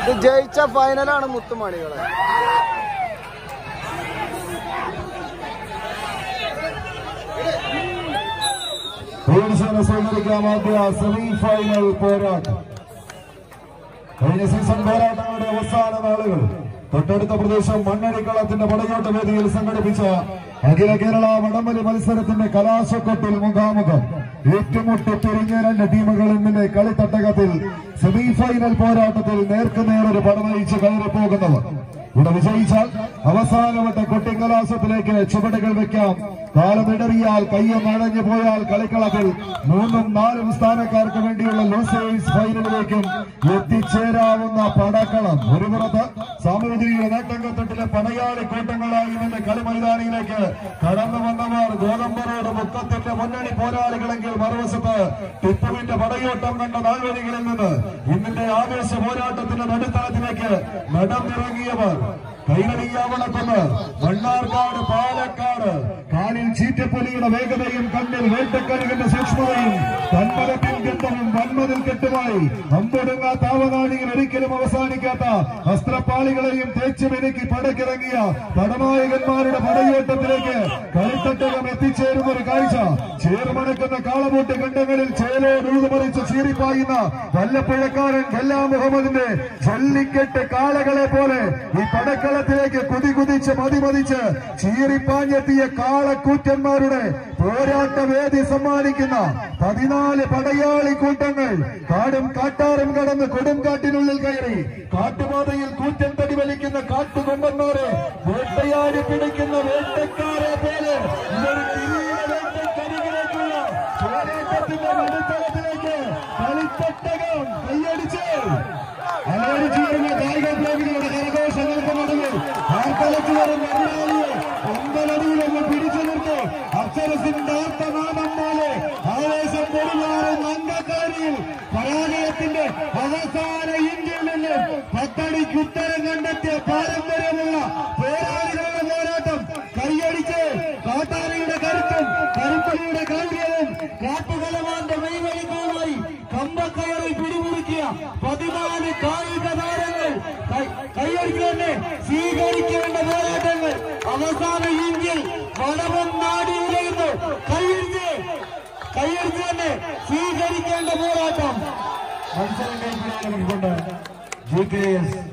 ഇത് ജയിച്ച ഫൈനലാണ് മുത്തുമണികളെ. Semi final പോരാട്ടം. കഴിഞ്ഞ സീസൺ പോരാട്ടങ്ങളുടെ അവസാന നാളുകൾ തൊട്ടടുത്ത പ്രദേശം മണ്ണടിക്കളത്തിന്റെ പടയോട്ട വേദിയിൽ സംഘടിപ്പിച്ച അഖില കേരള വടംവലി മത്സരത്തിന്റെ കലാശക്കൊട്ടിൽ മുഖാമുഖം ഏറ്റുമുട്ടി പിരിഞ്ഞ രണ്ട് ടീമുകൾ ഇന്നലെ കളിത്തട്ടകത്തിൽ സെമി ഫൈനൽ പോരാട്ടത്തിൽ നേർക്കുനേർ ഒരു പടനയിച്ച് കയറിപ്പോകുന്നവർ. ഇവിടെ വിജയിച്ചാൽ അവസാനവട്ട കൊട്ടിക്കലാശത്തിലേക്ക് ചുവടുകൾ വെക്കാം. കാലമിടറിയാൽ കയ്യൊന്നടഞ്ഞു പോയാൽ കളിക്കളത്തിൽ 3ഉം 4ഉം സ്ഥാനക്കാർക്ക് വേണ്ടിയുള്ള ലൂസേഴ്സ് ഫൈനലിലേക്കും എത്തിച്ചേരാവുന്ന പടക്കളം. ഒരു പുറത്ത് സാമൂതിരിയുടെ നേട്ടങ്കത്തട്ടിലെ പടയാളി കൂട്ടങ്ങളായി നിന്ന് കളിമൈതാനിയിലേക്ക് കടന്നു വന്നവർ ഗോതമ്പറോട് മുക്കത്തിന്റെ മുന്നണി പോരാളികളെങ്കിൽ മറുവശത്ത് ടിപ്പുവിന്റെ പടയോട്ടം കണ്ട നാൾവഴികളിൽ നിന്ന് ഇന്നിന്റെ ആവേശ പോരാട്ടത്തിന്റെ നടുത്തളത്തിലേക്ക് നടന്നിറങ്ങിയവർ കൈകളിയാവളക്കുന്ന് മണ്ണാർക്കാട് പാലക്കാട്. കാലിൽ ചീറ്റപ്പൊലിയുടെ വേഗതയും കണ്ണിൽ വേട്ടക്കരുകിന്റെ സൂക്ഷ്മതയും തന്മരത്തിൽ കെട്ടവും വന്മതിൽ കെട്ടുമായി അമ്പൊടുങ്ങാത്ത ആവനാഴിയിൽ ഒരിക്കലും അവസാനിക്കാത്ത അസ്ത്രപ്പാളികളെയും തേച്ചു മിനുക്കി പടക്കിറങ്ങിയ പടനായകന്മാരുടെ പടയോട്ടത്തിലേക്ക് കളിത്തട്ടകം എത്തിച്ചേരുന്ന ഒരു കാഴ്ച. ചേർമണക്കുന്ന കാളമൂട്ട് കണ്ടങ്ങളിൽ ചേലോടൂതുമറിച്ച് ചീറിപ്പായുന്ന വല്ലപ്പുഴക്കാരൻ ഗല്ലാ മുഹമ്മദിന്റെ ജല്ലിക്കെട്ട് കാളകളെ പോലെ ഈ പടക്കളത്തിലേക്ക് കുതികുതിച്ച് മതിമതിച്ച് ചീറിപ്പാഞ്ഞെത്തിയ കാളക്കൂറ്റന്മാരുടെ പോരാട്ടവേദി സമ്മാനിക്കുന്ന 14 പടയാളി കൂട്ടങ്ങൾ കാടും കാട്ടാറും കടന്ന് കൊടുങ്കാട്ടിനുള്ളിൽ കയറി കാട്ടുപാതയിൽ കൂറ്റൻ തടി വലിക്കുന്ന കാട്ടുകൊമ്പന്മാരെ വേട്ടയാടി പിടിക്കുന്ന വേട്ടക്കാരെ പോലെ വേട്ടക്കരികിലേക്കുള്ള പോരാട്ടത്തിന്റെ നടുത്തളത്തിലേക്ക് കളിത്തട്ടകം കൈയടിച്ച് അലയടിച്ചിരുന്ന കായിക പ്രേമികളുടെ കരഘോഷങ്ങൾക്ക് നടുവിൽ ആർത്തലച്ചു വരും എതിരാളിയെ ഒമ്പലടിയിലൊന്ന് പിടിച്ചു നിർത്തി അക്ഷരസിന്റെ ആർത്തനാദം പോലെ ആവേശം പൊടിമാറും അംഗക്കാരിയിൽ പരാജയത്തിന്റെ അവസാന ഇന്ത്യയിൽ നിന്ന് 10 അടിക്ക് ഉത്തരം കണ്ടെത്തിയ പാരമ്പര്യമുള്ള പോരാളികളുടെ പോരാട്ടം കൈയടിച്ച് കാട്ടാനയുടെ കരുത്തും കരിമ്പലിയുടെ കാണ്ഡ്യവും കാട്ടുകലമാന്റെ മെയ്വഴികളുമായി കമ്പക്കയറിൽ പിടിമുറുക്കിയ 14 കായിക താരങ്ങൾ കൈയടിച്ച് തന്നെ സ്വീകരിക്കേണ്ട പോരാട്ടങ്ങൾ അവസാന ഇന്ത്യയിൽ വടവൻ നാടി ഉലയുന്നു. കൈയടിച്ച് തന്നെ സ്വീകരിക്കേണ്ട പോരാട്ടം. മത്സരം കൈപ്പിടികൊണ്ട് GKS